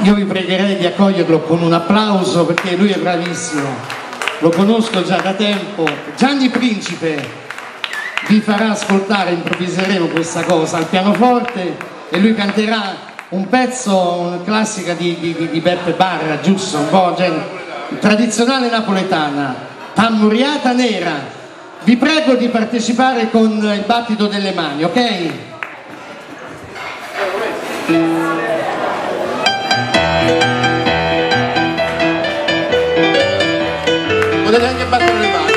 Io vi pregherei di accoglierlo con un applauso perché lui è bravissimo, lo conosco già da tempo. Gianni Principe vi farà ascoltare, improvviseremo questa cosa al pianoforte e lui canterà un pezzo, una classica di Beppe Barra, giusto? Un po' tradizionale napoletana, Tammuriata Nera. Vi prego di partecipare con il battito delle mani, ok? Potete anche battere le mani.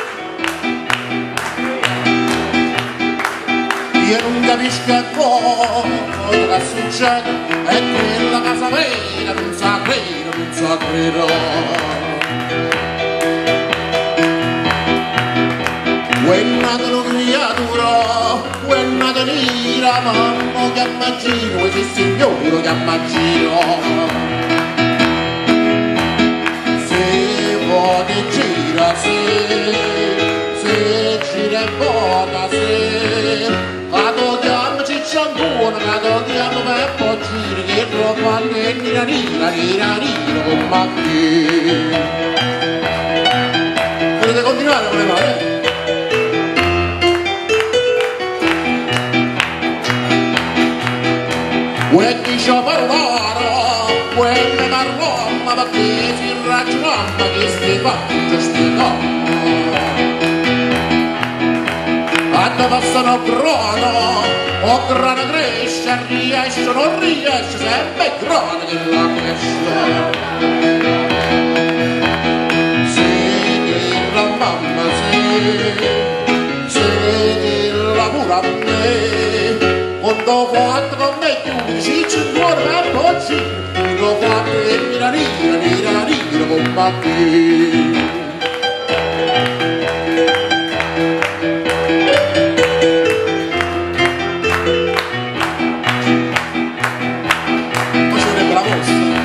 Io non capisco cosa succede, e quella casa vera non sa credere, non sa credere. Quella della creatura, quella dell'ira, mamma che immagino, questi signori che immagino. Se vuole gira, se gira e vota, se adodiamo cicciantone, adodiamo per poi gira, che troppo anche nira, con macchine. Volete continuare con le mani? Quelli ci parlano, quelli parliamo, perché si ragioniamo che sti fatti già spiegano. Quando passano o grano cresce, riesce o non riesce, sempre grano che la cresce. Se la mamma, se lavora a me, quando fatto con me chiudi, ci vuole per poi lo fatto e nira con bambini. Poi ci vorrebbe la mostra.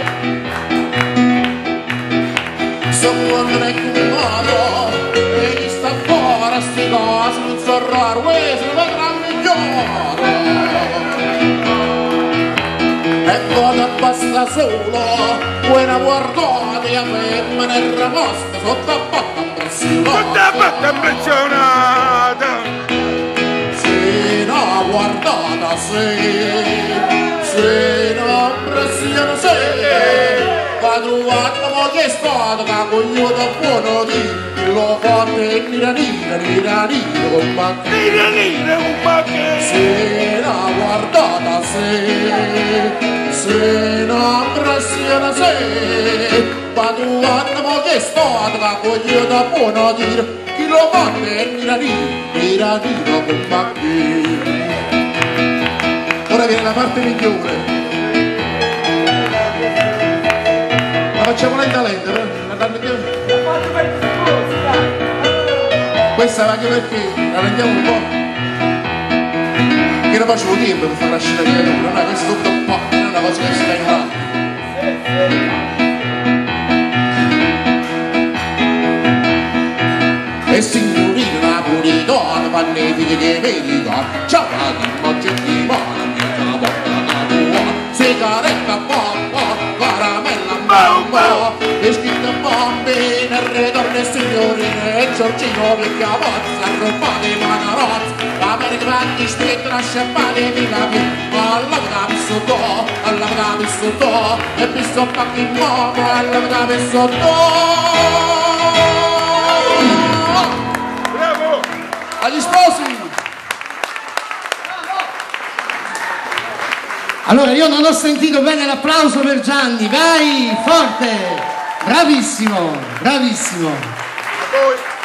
Sono un recuperato e gli sta fuori sti cose, non so raro, questo lo vedrà migliore. E vado basta solo, buona guardate a me, me ne ramosta sotto a botta impressionata. Sotto a botta impressionata. Se no guardata, se no impressiona, se va trovato mo che è stato, che coglione buono di lo fate nira con macchina. Nira con macchina. Se no guardata, se no impressiona, se va trovato mo che è stato, che coglione buono di chi lo fate nira con macchina. Ora viene la parte migliore. La facciamo lentamente, questa va anche perché la rendiamo un po'. Che non facevo tempo per fare la scena di creatura, no, questo tutto un po', non è una cosa che si fa in un attimo. E signorina napolitana, magnifiche che verità, ciao la dimoggia di mano, mica porta la tua, sigaretta bomba, caramella bomba, vestito bambine, ritorno e signorine, e Giorgino vecchia bozza, roba di manarozza, l'America spetta la sciampane di capi, alla vissuto, e visto un pacco in momo, alla vissuto. Agli sposi! Allora io non ho sentito bene l'applauso per Gianni, vai, forte, bravissimo, bravissimo. A voi.